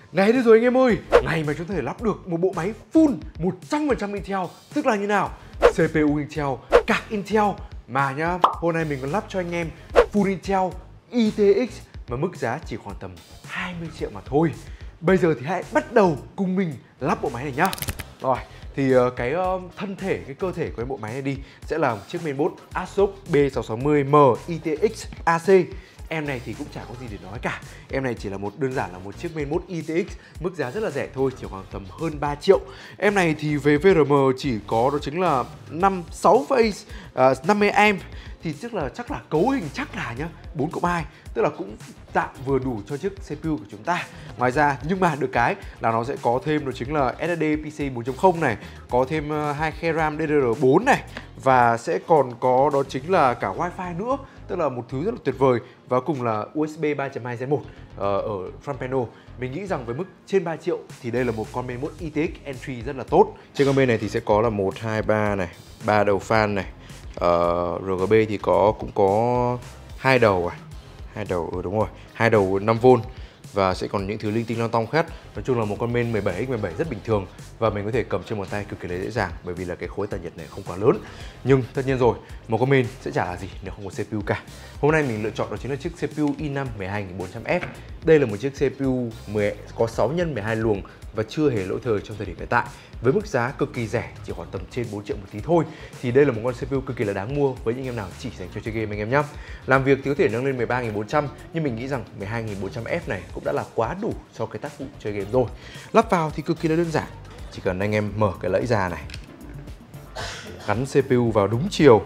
Này đây rồi anh em ơi, ngày mà chúng ta thể lắp được một bộ máy full 100% Intel, tức là như nào? CPU Intel, card Intel, mà nhá, hôm nay mình còn lắp cho anh em full Intel ITX mà mức giá chỉ khoảng tầm 20 triệu mà thôi. Bây giờ thì hãy bắt đầu cùng mình lắp bộ máy này nhá. Rồi, thì cái thân thể, cái cơ thể của cái bộ máy này đi sẽ là một chiếc mainboard ASRock B660M ITX AC. Em này thì cũng chả có gì để nói cả. Em này chỉ là đơn giản là một chiếc mainboard ITX, mức giá rất là rẻ thôi, chỉ khoảng tầm hơn 3 triệu. Em này thì về VRM chỉ có đó chính là 6 phase 50 amp, thì chắc là cấu hình chắc là nhá 4+2, tức là cũng tạm vừa đủ cho chiếc CPU của chúng ta. Ngoài ra nhưng mà được cái là nó sẽ có thêm đó chính là SSD PCIe 4.0 này, có thêm 2 GB RAM DDR4 này, và sẽ còn có đó chính là cả Wi-Fi nữa, tức là một thứ rất là tuyệt vời, và cùng là USB 3.2 Gen 1 ở front panel. Mình nghĩ rằng với mức trên 3 triệu thì đây là một con mainboard ITX entry rất là tốt. Trên con bên này thì sẽ có là 1, 2, 3 này, 3 đầu fan này. RGB thì cũng có 2 đầu, 2 đầu, đúng rồi, 2 đầu 5V, và sẽ còn những thứ linh tinh long tong khác. Nói chung là một con main 17x17 rất bình thường, và mình có thể cầm trên một tay cực kỳ dễ dàng, bởi vì là cái khối tản nhiệt này không quá lớn. Nhưng tất nhiên rồi, một con main sẽ chả là gì nếu không có CPU cả. Hôm nay mình lựa chọn đó chính là chiếc CPU i5 12400F. Đây là một chiếc CPU có 6 x 12 luồng và chưa hề lỗi thời trong thời điểm hiện tại. Với mức giá cực kỳ rẻ, chỉ khoảng tầm trên 4 triệu một tí thôi, thì đây là một con CPU cực kỳ là đáng mua với những em nào chỉ dành cho chơi game anh em nhé. Làm việc thì có thể nâng lên 13400, nhưng mình nghĩ rằng 12400F này cũng đã là quá đủ cho cái tác vụ chơi game rồi. Lắp vào thì cực kỳ là đơn giản, chỉ cần anh em mở cái lẫy ra này, gắn CPU vào đúng chiều,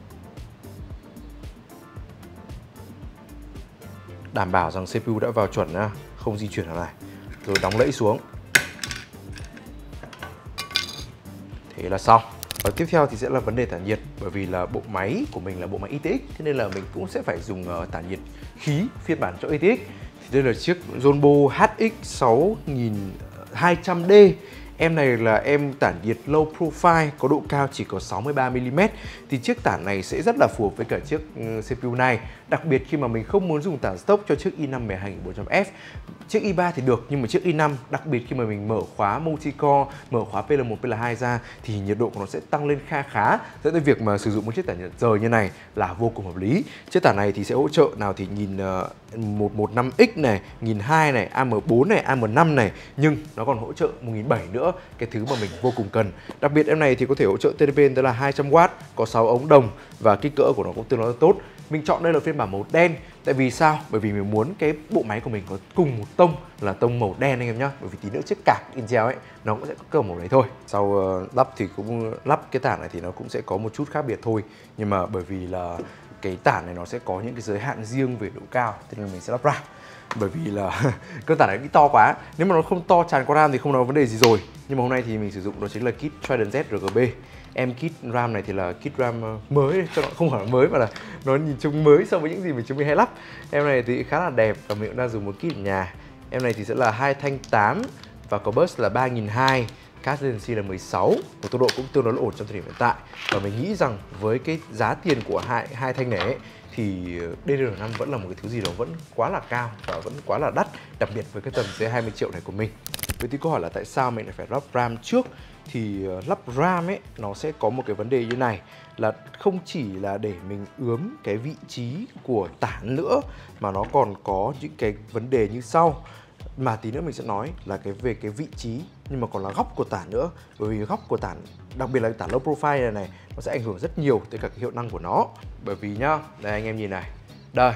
đảm bảo rằng CPU đã vào chuẩn nha, không di chuyển nào này, rồi đóng lẫy xuống. Thế là xong. Và tiếp theo thì sẽ là vấn đề tản nhiệt, bởi vì là bộ máy của mình là bộ máy ITX, thế nên là mình cũng sẽ phải dùng tản nhiệt khí phiên bản cho ITX. Thì đây là chiếc Zonbo HX 6200D. Em này là em tản nhiệt low profile, có độ cao chỉ có 63mm. Thì chiếc tản này sẽ rất là phù hợp với cả chiếc CPU này, đặc biệt khi mà mình không muốn dùng tản stock cho chiếc i5 12400F. Chiếc i3 thì được, nhưng mà chiếc i5, đặc biệt khi mà mình mở khóa multi-core, mở khóa PL1, PL2 ra, thì nhiệt độ của nó sẽ tăng lên khá, dẫn tới việc mà sử dụng một chiếc tản nhiệt rời như này là vô cùng hợp lý. Chiếc tản này thì sẽ hỗ trợ nào thì 115X này, 1002 này, AM4 này, AM5 này, nhưng nó còn hỗ trợ 1700 nữa, cái thứ mà mình vô cùng cần. Đặc biệt em này thì có thể hỗ trợ TDP tới là 200W, có 6 ống đồng và kích cỡ của nó cũng tương đối tốt. Mình chọn đây là phiên bản màu đen, tại vì sao? Bởi vì mình muốn cái bộ máy của mình có cùng một tông là tông màu đen anh em nhá, bởi vì tí nữa chiếc card Intel ấy nó cũng sẽ có cơ màu đấy thôi. Sau lắp thì cũng lắp cái tản này thì nó cũng sẽ có một chút khác biệt thôi, nhưng mà bởi vì là cái tản này nó sẽ có những cái giới hạn riêng về độ cao, thế nên mình sẽ lắp ra. Bởi vì là cơn tản này bị to quá, nếu mà nó không to tràn qua RAM thì không có vấn đề gì rồi. Nhưng mà hôm nay thì mình sử dụng đó chính là kit Trident Z RGB. Em kit RAM này thì là kit RAM mới, cho nó không phải là mới mà là nó nhìn trông mới so với những gì mà chúng mình hay lắp. Em này thì khá là đẹp và mình cũng đang dùng một kit ở nhà. Em này thì sẽ là 2 thanh 8 và có bus là 3200, card latency là 16, và tốc độ cũng tương đối ổn trong thời điểm hiện tại. Và mình nghĩ rằng với cái giá tiền của hai thanh này ấy, thì DDR5 vẫn là một cái thứ gì đó vẫn quá là cao và vẫn quá là đắt, đặc biệt với cái tầm dưới 20 triệu này của mình. Vậy thì câu hỏi là tại sao mình lại phải lắp RAM trước? Thì lắp RAM ấy nó sẽ có một cái vấn đề như này, là không chỉ là để mình ướm cái vị trí của tản nữa, mà nó còn có những cái vấn đề như sau, mà tí nữa mình sẽ nói là về cái vị trí, nhưng mà còn là góc của tản nữa. Bởi vì góc của tản, đặc biệt là tản low profile này nó sẽ ảnh hưởng rất nhiều tới cả cái hiệu năng của nó. Bởi vì nhá, đây anh em nhìn này, đây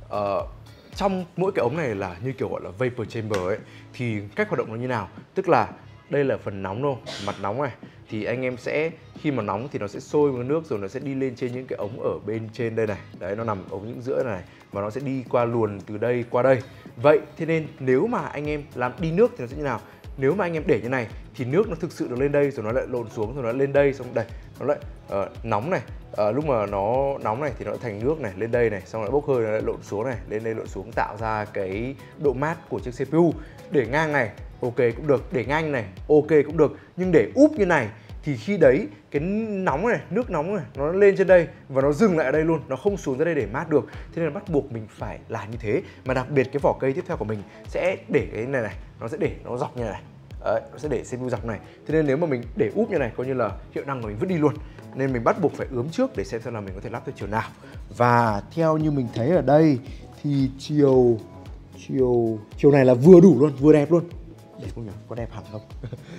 trong mỗi cái ống này là như kiểu gọi là vapor chamber ấy, thì cách hoạt động nó như nào? Tức là đây là phần nóng thôi, mặt nóng này, thì anh em sẽ khi mà nóng thì nó sẽ sôi với nước, rồi nó sẽ đi lên trên những cái ống ở bên trên đây này, đấy, nó nằm ống những giữa này, và nó sẽ đi qua luồn từ đây qua đây. Vậy thế nên nếu mà anh em làm đi nước thì nó sẽ như nào? Nếu mà anh em để như này thì nước nó thực sự được lên đây, rồi nó lại lộn xuống, rồi nó lên đây, xong đây nó lại nóng này, lúc mà nó nóng này thì nó thành nước này, lên đây này, xong lại bốc hơi, nó lại lộn xuống này, lên đây lộn xuống, tạo ra cái độ mát của chiếc CPU. Để ngang này ok cũng được, để ngang này ok cũng được, nhưng để úp như này thì khi đấy cái nóng này, nước nóng này nó lên trên đây và nó dừng lại ở đây luôn, nó không xuống ra đây để mát được. Thế nên là bắt buộc mình phải làm như thế. Mà đặc biệt cái vỏ cây tiếp theo của mình sẽ để cái này này, nó sẽ để nó dọc như này. Đấy, nó sẽ để CPU dọc này. Thế nên nếu mà mình để úp như này coi như là hiệu năng của mình vứt đi luôn. Nên mình bắt buộc phải ướm trước để xem là mình có thể lắp theo chiều nào. Và theo như mình thấy ở đây thì chiều này là vừa đủ luôn, vừa đẹp luôn. Đẹp không nhỉ? Có đẹp hẳn không?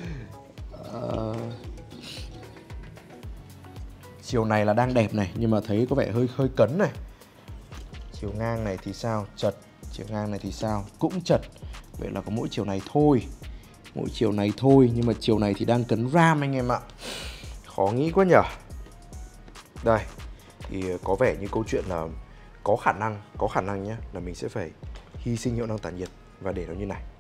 Chiều này là đang đẹp này, nhưng mà thấy có vẻ hơi cấn này. Chiều ngang này thì sao? Chật. Chiều ngang này thì sao? Cũng chật. Vậy là có mỗi chiều này thôi. Mỗi chiều này thôi, nhưng mà chiều này thì đang cấn RAM anh em ạ. Khó nghĩ quá nhở. Đây, thì có vẻ như câu chuyện là có khả năng nhé, là mình sẽ phải hy sinh hiệu năng tản nhiệt và để nó như này.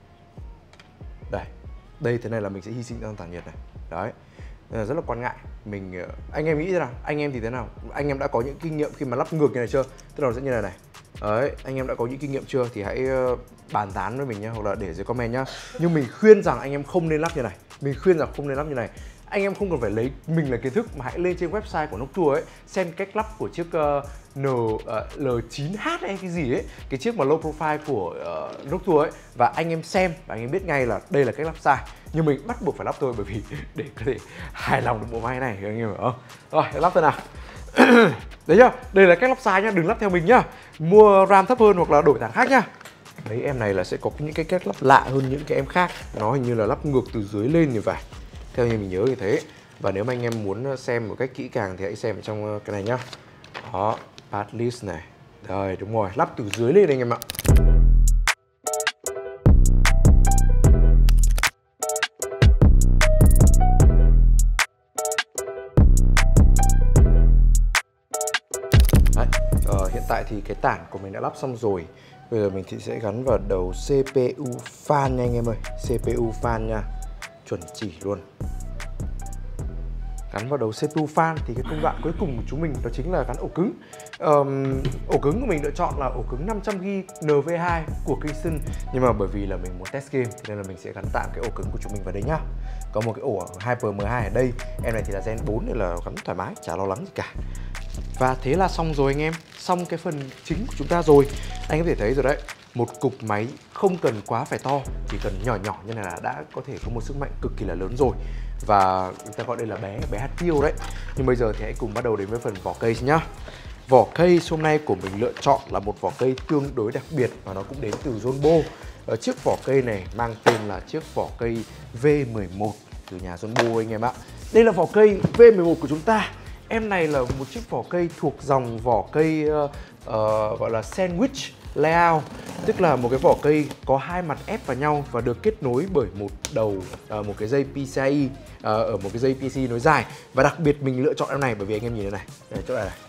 Đây thế này là mình sẽ hy sinh hiệu năng tản nhiệt này. Đấy, rất là quan ngại. Anh em nghĩ thế nào? Anh em thì thế nào? Anh em đã có những kinh nghiệm khi mà lắp ngược như này chưa? Tức là nó sẽ như này này. Đấy, anh em đã có những kinh nghiệm chưa thì hãy bàn tán với mình nhé, hoặc là để dưới comment nhá. Nhưng mình khuyên rằng anh em không nên lắp như này. Anh em không cần phải lấy mình là kiến thức, mà hãy lên trên website của Noctua ấy, xem cách lắp của chiếc L9H hay cái gì ấy, cái chiếc mà low profile của Noctua ấy, và anh em xem và anh em biết ngay là đây là cách lắp sai. Nhưng mình bắt buộc phải lắp thôi, bởi vì để có thể hài lòng được bộ máy này, anh em hiểu không? Rồi, lắp thôi nào. Đấy nhá, đây là cách lắp sai nhá, đừng lắp theo mình nhá. Mua RAM thấp hơn hoặc là đổi thằng khác nhá. Đấy, em này là sẽ có những cái cách lắp lạ hơn những cái em khác. Nó hình như là lắp ngược từ dưới lên như vậy, theo như mình nhớ như thế. Và nếu mà anh em muốn xem một cách kỹ càng thì hãy xem ở trong cái này nhá. Đó, part list này. Rồi, đúng rồi, lắp từ dưới lên anh em ạ. Đấy, hiện tại thì cái tản của mình đã lắp xong rồi. Bây giờ mình thì sẽ gắn vào đầu CPU fan nha anh em ơi. CPU fan nha, chuẩn chỉ luôn. Gắn vào đầu CPU fan thì cái công đoạn cuối cùng của chúng mình đó chính là gắn ổ cứng. Ổ cứng của mình lựa chọn là ổ cứng 500GB NV2 của Kingston. Nhưng mà bởi vì là mình muốn test game nên là mình sẽ gắn tạm cái ổ cứng của chúng mình vào đây nhá. Có một cái ổ Hyper M2 ở đây. Em này thì là Gen 4 nên là gắn thoải mái, chả lo lắng gì cả. Và thế là xong rồi anh em. Xong cái phần chính của chúng ta rồi. Anh có thể thấy rồi đấy, một cục máy không cần quá phải to, chỉ cần nhỏ nhỏ như này là đã có thể có một sức mạnh cực kỳ là lớn rồi. Và chúng ta gọi đây là bé hạt tiêu đấy. Nhưng bây giờ thì hãy cùng bắt đầu đến với phần vỏ case nhá. Vỏ case hôm nay của mình lựa chọn là một vỏ cây tương đối đặc biệt và nó cũng đến từ Zombo. Chiếc vỏ cây này mang tên là chiếc vỏ cây V11 từ nhà Zombo anh em ạ. Đây là vỏ cây V11 của chúng ta. Em này là một chiếc vỏ cây thuộc dòng vỏ cây gọi là sandwich layout, tức là một cái vỏ cây có hai mặt ép vào nhau và được kết nối bởi một đầu một cái dây PCI ở một cái dây PCI nối dài. Và đặc biệt mình lựa chọn em này bởi vì anh em nhìn đây này, đây chỗ này này,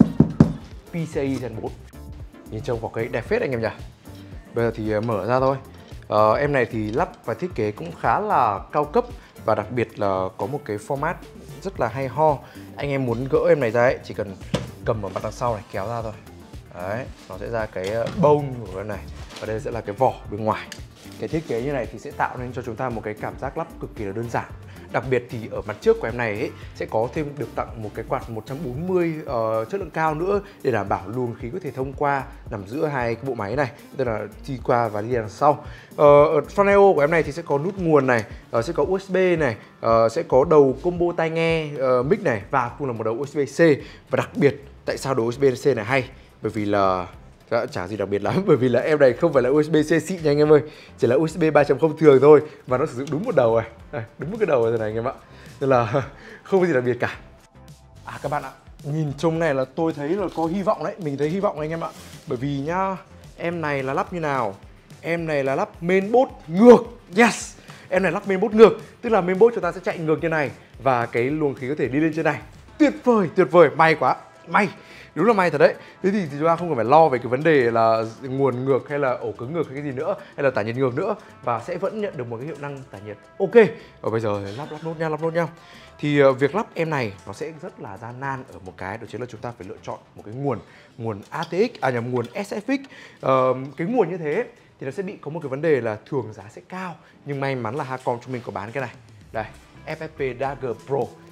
PCI Gen 4. Nhìn trông vỏ cây đẹp phết anh em nhỉ. Bây giờ thì mở ra thôi. Em này thì lắp và thiết kế cũng khá là cao cấp và đặc biệt là có một cái format rất là hay ho. Anh em muốn gỡ em này ra ấy, chỉ cần cầm ở mặt đằng sau này kéo ra thôi. Đấy, nó sẽ ra cái bone của em này. Và đây sẽ là cái vỏ bên ngoài. Cái thiết kế như này thì sẽ tạo nên cho chúng ta một cái cảm giác lắp cực kỳ là đơn giản. Đặc biệt thì ở mặt trước của em này ấy, sẽ có thêm được tặng một cái quạt 140 chất lượng cao nữa để đảm bảo luồng khí có thể thông qua nằm giữa hai cái bộ máy này, tức là đi qua và đi đằng sau. Ở front I/O của em này thì sẽ có nút nguồn này, sẽ có USB này, sẽ có đầu combo tai nghe mic này và cũng là một đầu USB-C. Và đặc biệt tại sao đầu USB-C này hay? Bởi vì là chả gì đặc biệt lắm, bởi vì là em này không phải là USB-C xịn nha anh em ơi, chỉ là USB 3.0 thường thôi và nó sử dụng đúng một đầu này, đúng một cái đầu rồi này anh em ạ, nên là không có gì đặc biệt cả. Các bạn ạ, nhìn chung này là tôi thấy là có hy vọng đấy, mình thấy hy vọng anh em ạ, bởi vì nhá, em này là lắp như nào? Em này là lắp mainboard ngược, yes, em này lắp mainboard ngược, tức là mainboard chúng ta sẽ chạy ngược như này và cái luồng khí có thể đi lên trên này, tuyệt vời, may quá, may. Đúng là may thật đấy. Thế thì chúng ta không cần phải lo về cái vấn đề là nguồn ngược hay là ổ cứng ngược hay cái gì nữa, hay là tản nhiệt ngược nữa, và sẽ vẫn nhận được một cái hiệu năng tản nhiệt ok. Và bây giờ lắp nốt nha. Thì việc lắp em này nó sẽ rất là gian nan ở một cái, đó chính là chúng ta phải lựa chọn một cái nguồn ATX, nguồn SFX. Cái nguồn như thế thì nó sẽ bị có một cái vấn đề là thường giá sẽ cao, nhưng may mắn là Hacom chúng mình có bán cái này. Đây, FFP Dagger Pro.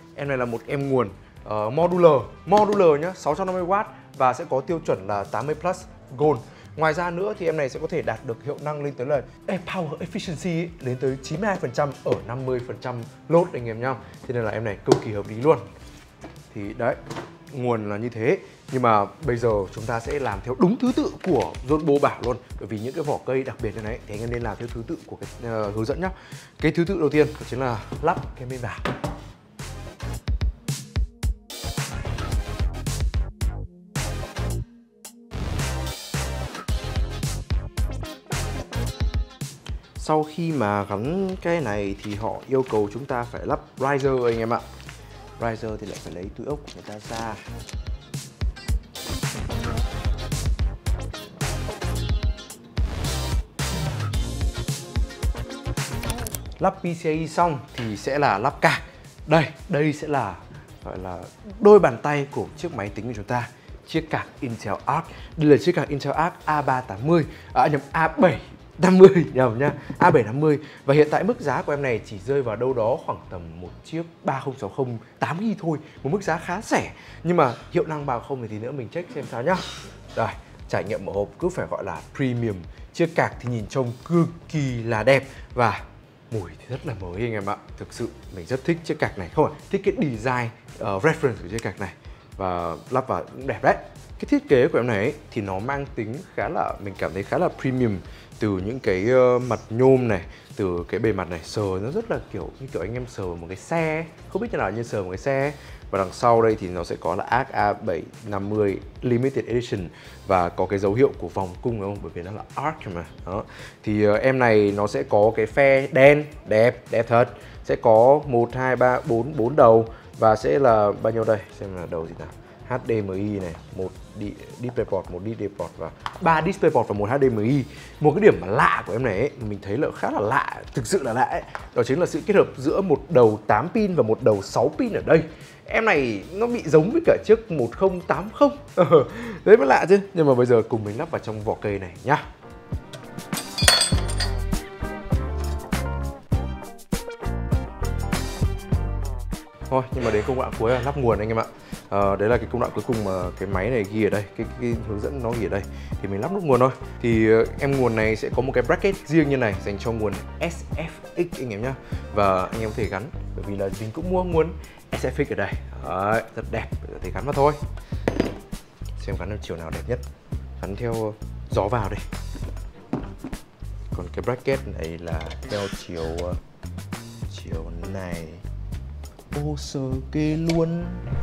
Em này là một em nguồn modular nhá, 650W và sẽ có tiêu chuẩn là 80 plus Gold. Ngoài ra nữa thì em này sẽ có thể đạt được hiệu năng lên tới là power efficiency ấy, lên tới 92% ở 50% load anh em nhá. Thế nên là em này cực kỳ hợp lý luôn. Thì đấy, nguồn là như thế. Nhưng mà bây giờ chúng ta sẽ làm theo đúng thứ tự của Zolbo bảo luôn. Bởi vì những cái vỏ cây đặc biệt như này thì anh em nên làm theo thứ tự của cái hướng dẫn nhá. Cái thứ tự đầu tiên đó chính là lắp cái main vào. Sau khi mà gắn cái này thì họ yêu cầu chúng ta phải lắp riser anh em ạ. Riser thì lại phải lấy túi ốc của người ta ra. Lắp PCIe xong thì sẽ là lắp card. Đây sẽ là gọi là đôi bàn tay của chiếc máy tính của chúng ta. Chiếc card Intel Arc. Đây là chiếc card Intel Arc A380, A750 nhầm nhá, A750 và hiện tại mức giá của em này chỉ rơi vào đâu đó khoảng tầm một chiếc 3060 8GB thôi, một mức giá khá rẻ. Nhưng mà hiệu năng 30 thì tí nữa mình check xem sao nhá. Rồi, trải nghiệm mở hộp cứ phải gọi là premium. Chiếc card thì nhìn trông cực kỳ là đẹp và mùi thì rất là mới anh em ạ. Thực sự mình rất thích chiếc card này, không phải thích cái design reference của chiếc card này và lắp vào cũng đẹp đấy. Cái thiết kế của em này ấy, thì nó mang tính khá là, mình cảm thấy khá là premium. Từ những cái mặt nhôm này, từ cái bề mặt này sờ nó rất là kiểu như kiểu anh em sờ một cái xe, không biết như nào như sờ một cái xe. Và đằng sau đây thì nó sẽ có là Arc A750 Limited Edition và có cái dấu hiệu của vòng cung đúng không? Bởi vì nó là Arc mà. Đó. Thì em này nó sẽ có cái phe đen đẹp thật. Sẽ có 1 2 3 4 đầu và sẽ là bao nhiêu đây? Xem là đầu gì nào. HDMI này, một DisplayPort, một DisplayPort và 3 DisplayPort và một HDMI. Một cái điểm mà lạ của em này ấy, mình thấy là khá là lạ, thực sự là lạ ấy. Đó chính là sự kết hợp giữa một đầu 8 pin và một đầu 6 pin ở đây. Em này nó bị giống với cả chiếc 1080. Đấy mới lạ chứ. Nhưng mà bây giờ cùng mình lắp vào trong vỏ cây này nhá. Thôi, nhưng mà đến công đoạn cuối là lắp nguồn anh em ạ. Đấy là cái công đoạn cuối cùng mà cái máy này ghi ở đây, cái hướng dẫn nó ghi ở đây. Thì mình lắp nút nguồn thôi. Thì em nguồn này sẽ có một cái bracket riêng như này dành cho nguồn SFX anh em nhá. Và anh em có thể gắn, bởi vì là mình cũng mua nguồn SFX ở đây. Đấy, rất đẹp, có thể gắn vào thôi. Xem gắn theo chiều nào đẹp nhất. Gắn theo gió vào đây. Còn cái bracket này là theo chiều này. Ô sơ kê luôn.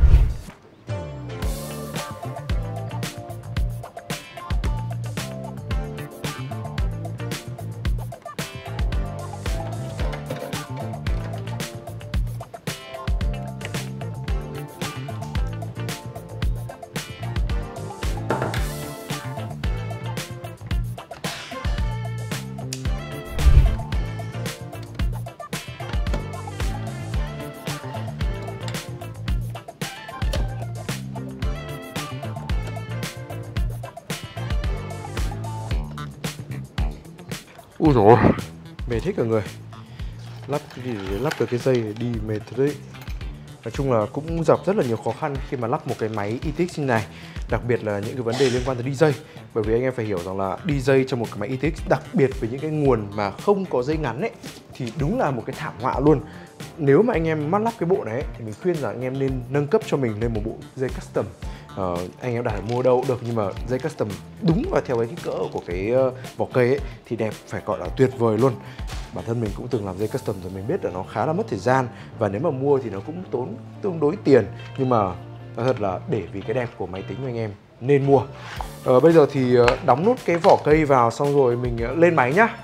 Ui dồi ôi, mệt hết cả người. Lắp cái gì để lắp được cái dây đi mệt thật đấy. Nói chung là cũng gặp rất là nhiều khó khăn khi mà lắp một cái máy ITX như này. Đặc biệt là những cái vấn đề liên quan tới đi dây. Bởi vì anh em phải hiểu rằng là đi dây cho một cái máy ITX, đặc biệt với những cái nguồn mà không có dây ngắn ấy, thì đúng là một cái thảm họa luôn. Nếu mà anh em mắt lắp cái bộ này ấy, thì mình khuyên rằng anh em nên nâng cấp cho mình lên một bộ dây custom. Anh em đặt mua đâu cũng được, nhưng mà dây custom đúng và theo cái kích cỡ của cái vỏ cây ấy thì đẹp, phải gọi là tuyệt vời luôn. Bản thân mình cũng từng làm dây custom rồi, mình biết là nó khá là mất thời gian và nếu mà mua thì nó cũng tốn tương đối tiền, nhưng mà nói thật là để vì cái đẹp của máy tính của anh em nên mua. Bây giờ thì đóng nút cái vỏ cây vào xong rồi mình lên máy nhá.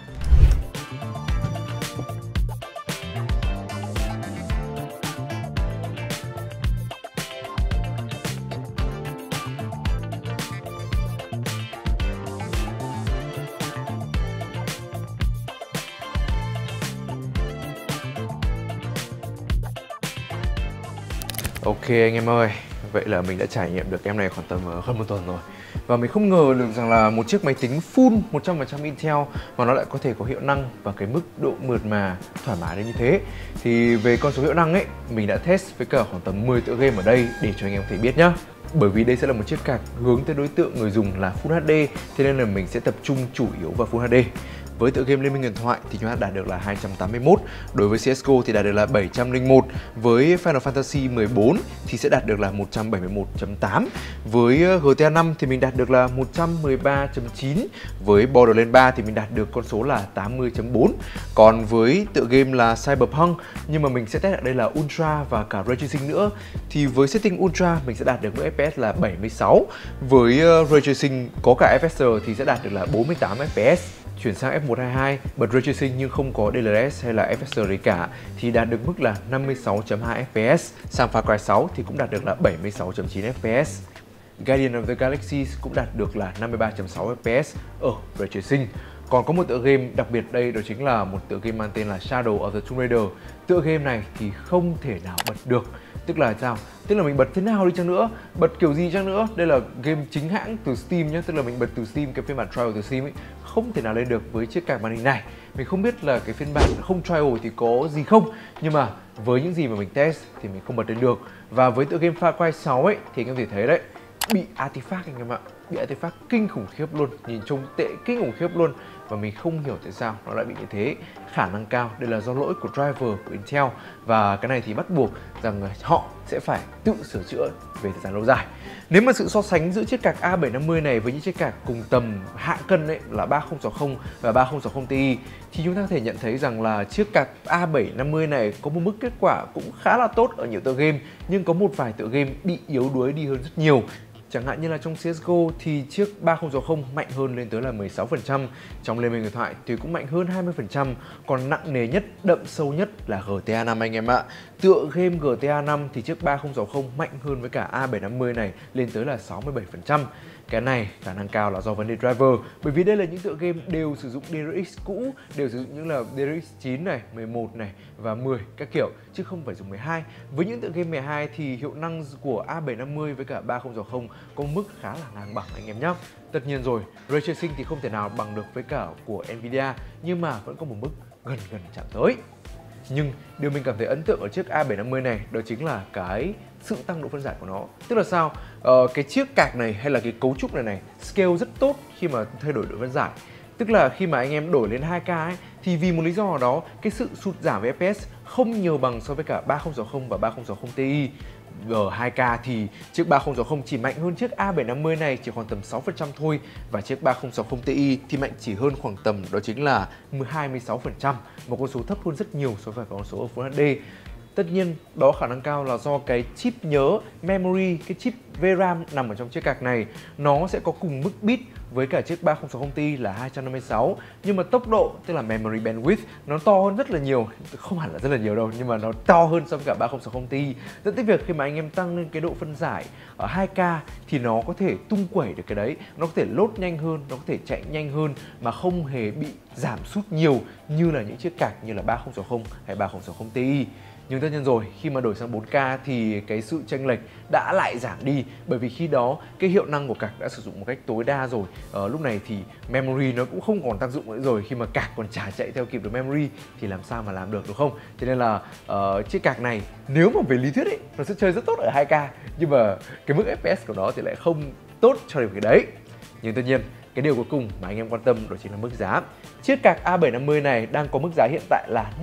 Ok anh em ơi, vậy là mình đã trải nghiệm được em này khoảng tầm hơn 1 tuần rồi. Và mình không ngờ được rằng là một chiếc máy tính full 100% Intel mà nó lại có thể có hiệu năng và cái mức độ mượt mà thoải mái đến như thế. Thì về con số hiệu năng ấy, mình đã test với cả khoảng tầm 10 tựa game ở đây để cho anh em có thể biết nhá. Bởi vì đây sẽ là một chiếc card hướng tới đối tượng người dùng là Full HD, thế nên là mình sẽ tập trung chủ yếu vào Full HD. Với tựa game Liên minh huyền thoại thì chúng ta đạt được là 281, đối với CSGO thì đạt được là 701, với Final Fantasy 14 thì sẽ đạt được là 171.8, với GTA 5 thì mình đạt được là 113.9, với Borderlands 3 thì mình đạt được con số là 80.4. Còn với tựa game là Cyberpunk, nhưng mà mình sẽ test ở đây là Ultra và cả Ray Tracing nữa, thì với setting Ultra mình sẽ đạt được mức FPS là 76, với Ray Tracing có cả FSR thì sẽ đạt được là 48 FPS. Chuyển sang F122, bật Ray Tracing nhưng không có DLSS hay là FSR gì cả thì đạt được mức là 56.2 FPS. Sang Far Cry 6 thì cũng đạt được là 76.9 FPS. Guardian of the Galaxy cũng đạt được là 53.6 FPS ở Ray Tracing. Còn có một tựa game đặc biệt đây, đó chính là một tựa game mang tên là Shadow of the Tomb Raider. Tựa game này thì không thể nào bật được. Tức là sao? Tức là mình bật thế nào đi chăng nữa, bật kiểu gì chăng nữa, đây là game chính hãng từ Steam nhé, tức là mình bật từ Steam, cái phiên bản trial từ Steam ấy, không thể nào lên được với chiếc card màn hình này. Mình không biết là cái phiên bản không trial thì có gì không, nhưng mà với những gì mà mình test thì mình không bật lên được. Và với tựa game Far Cry 6 ấy thì anh em có thể thấy đấy, bị artifact anh em ạ, bị artifact kinh khủng khiếp luôn, nhìn trông tệ kinh khủng khiếp luôn. Và mình không hiểu tại sao nó lại bị như thế. Khả năng cao đây là do lỗi của driver của Intel, và cái này thì bắt buộc rằng họ sẽ phải tự sửa chữa về thời gian lâu dài. Nếu mà sự so sánh giữa chiếc card A750 này với những chiếc card cùng tầm hạ cân ấy là 3060 và 3060 Ti thì chúng ta có thể nhận thấy rằng là chiếc card A750 này có một mức kết quả cũng khá là tốt ở nhiều tựa game, nhưng có một vài tựa game bị yếu đuối đi hơn rất nhiều. Chẳng hạn như là trong CSGO thì chiếc 3060 mạnh hơn lên tới là 16%, trong Liên minh huyền thoại thì cũng mạnh hơn 20%, còn nặng nề nhất, đậm sâu nhất là GTA 5 anh em ạ. Tựa game GTA 5 thì chiếc 3060 mạnh hơn với cả A750 này lên tới là 67%. Cái này khả năng cao là do vấn đề driver, bởi vì đây là những tựa game đều sử dụng DirectX cũ, đều sử dụng những là DirectX 9 này, 11 này và 10 các kiểu, chứ không phải dùng 12. Với những tựa game 12 thì hiệu năng của A750 với cả 3060 có mức khá là ngang bằng anh em nhé. Tất nhiên rồi, Ray Tracing thì không thể nào bằng được với cả của Nvidia, nhưng mà vẫn có một mức gần chạm tới. Nhưng điều mình cảm thấy ấn tượng ở chiếc A750 này đó chính là cái sự tăng độ phân giải của nó. Tức là sao? Cái chiếc card này hay là cái cấu trúc này scale rất tốt khi mà thay đổi độ phân giải. Tức là khi mà anh em đổi lên 2K ấy, thì vì một lý do nào đó cái sự sụt giảm về FPS không nhiều bằng so với cả 3060 và 3060 Ti. Ở 2K thì chiếc 3060 chỉ mạnh hơn chiếc A750 này chỉ khoảng tầm 6% thôi, và chiếc 3060 Ti thì mạnh chỉ hơn khoảng tầm đó chính là 26%, một con số thấp hơn rất nhiều so với con số ở Full HD. Tất nhiên đó khả năng cao là do cái chip nhớ memory, cái chip VRAM nằm ở trong chiếc card này nó sẽ có cùng mức bit với cả chiếc 3060 Ti là 256, nhưng mà tốc độ tức là memory bandwidth nó to hơn rất là nhiều, không hẳn là rất là nhiều đâu, nhưng mà nó to hơn so với cả 3060 Ti, dẫn tới việc khi mà anh em tăng lên cái độ phân giải ở 2K thì nó có thể tung quẩy được cái đấy, nó có thể load nhanh hơn, nó có thể chạy nhanh hơn mà không hề bị giảm sút nhiều như là những chiếc card như là 3060 hay 3060 Ti. Nhưng tất nhiên rồi, khi mà đổi sang 4K thì cái sự chênh lệch đã lại giảm đi, bởi vì khi đó cái hiệu năng của card đã sử dụng một cách tối đa rồi. Lúc này thì memory nó cũng không còn tác dụng nữa rồi, khi mà card còn chả chạy theo kịp được memory thì làm sao mà làm được, đúng không? Cho nên là chiếc card này nếu mà về lý thuyết ấy nó sẽ chơi rất tốt ở 2K, nhưng mà cái mức FPS của nó thì lại không tốt cho được cái đấy. Nhưng tất nhiên cái điều cuối cùng mà anh em quan tâm đó chính là mức giá. Chiếc card A750 này đang có mức giá hiện tại là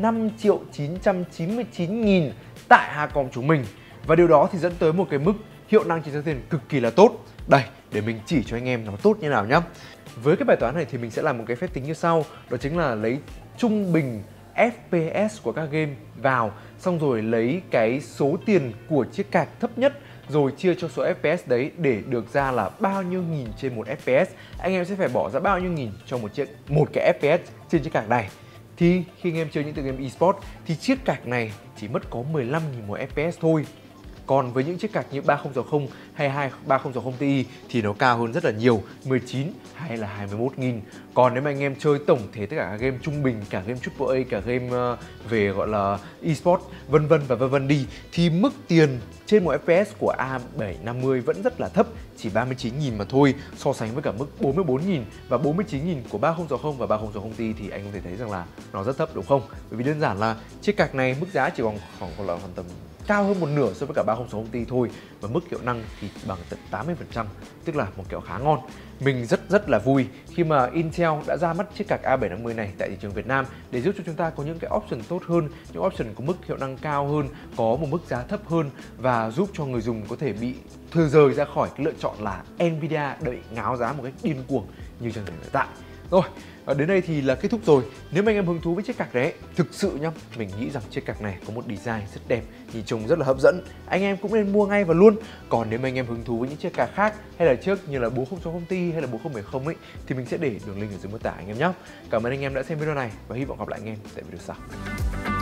5.999.000 tại Hacom chúng mình. Và điều đó thì dẫn tới một cái mức hiệu năng trên giá tiền cực kỳ là tốt. Đây, để mình chỉ cho anh em nó tốt như nào nhé. Với cái bài toán này thì mình sẽ làm một cái phép tính như sau. Đó chính là lấy trung bình FPS của các game vào, xong rồi lấy cái số tiền của chiếc card thấp nhất rồi chia cho số FPS đấy để được ra là bao nhiêu nghìn trên một FPS. Anh em sẽ phải bỏ ra bao nhiêu nghìn cho một cái FPS trên chiếc card này. Thì khi anh em chơi những tựa game eSport thì chiếc card này chỉ mất có 15.000 một FPS thôi. Còn với những chiếc card như 3060 hay 3060 Ti thì nó cao hơn rất là nhiều, 19 hay là 21.000. Còn nếu mà anh em chơi tổng thể tất cả các game trung bình, cả game AAA, cả game về gọi là eSport vân vân đi thì mức tiền trên một FPS của A750 vẫn rất là thấp, chỉ 39.000 mà thôi, so sánh với cả mức 44.000 và 49.000 của 3060 và 3060 Ti thì anh có thể thấy rằng là nó rất thấp đúng không? Bởi vì đơn giản là chiếc card này mức giá chỉ khoảng là khoảng tầm cao hơn một nửa so với cả 3060 Ti thôi, và mức hiệu năng thì bằng tận 80%, tức là một kẹo khá ngon. Mình rất là vui khi mà Intel đã ra mắt chiếc card A750 này tại thị trường Việt Nam để giúp cho chúng ta có những cái option tốt hơn, những option có mức hiệu năng cao hơn, có một mức giá thấp hơn và giúp cho người dùng có thể bị thừa rời ra khỏi cái lựa chọn là Nvidia đợi ngáo giá một cách điên cuồng như trong thời điểm hiện tại. Rồi, đến đây thì là kết thúc rồi. Nếu mà anh em hứng thú với chiếc card đấy, thực sự nhá, mình nghĩ rằng chiếc card này có một design rất đẹp, nhìn trông rất là hấp dẫn. Anh em cũng nên mua ngay và luôn. Còn nếu mà anh em hứng thú với những chiếc card khác hay là trước như là 4060 Ti hay là 4070 ấy, thì mình sẽ để đường link ở dưới mô tả anh em nhé. Cảm ơn anh em đã xem video này và hy vọng gặp lại anh em tại video sau.